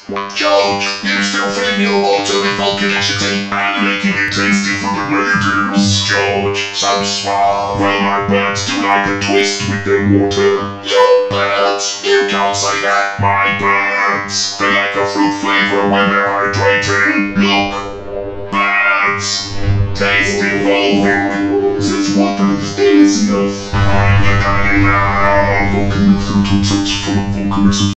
George, you still filling your water with volcanicity and making it tasty for the ladies. George, so smart. Well, my birds do like a twist with their water. Your birds? You can't say that. My birds. They like a fruit flavor when they're hydrated. Look. Birds. Tasty volvic. This water is delicious.